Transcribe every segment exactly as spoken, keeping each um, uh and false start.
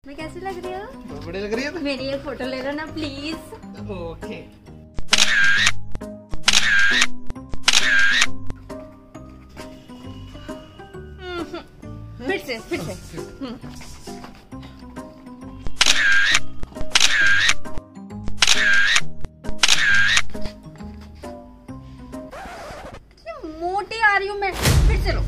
मैं कैसी लग रही हूँ? बहुत बढ़िया लग रही है। मेरी एक फोटो ले लो ना प्लीज। ओके। फिर से फिर से मोटी आ रही हूँ मैं। फिर से लो।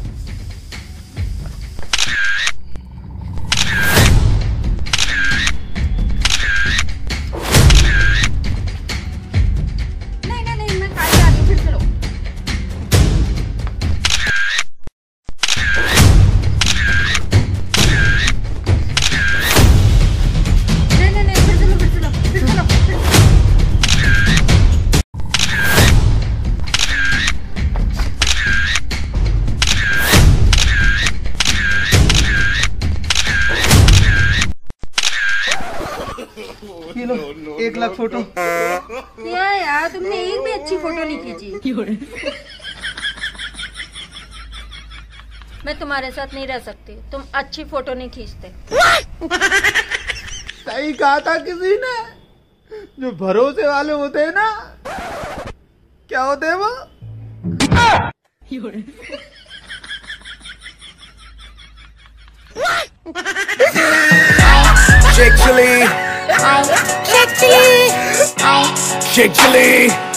नहीं नहीं नहीं मैं काली आ रही हूँ। फिर से लो। नहीं नहीं नहीं फिर से लो फिर से लो फिर से लो फिर से लो। ये लो एक लाख फोटो। यार यार तुमने एक भी अच्छी फोटो नहीं खींची। मैं तुम्हारे साथ नहीं रह सकती। तुम अच्छी फोटो नहीं खींचते। सही कहा था किसी ने। जो भरोसे वाले होते हैं ना, क्या होते हैं वो? Shake chili, shake chili, shake chili.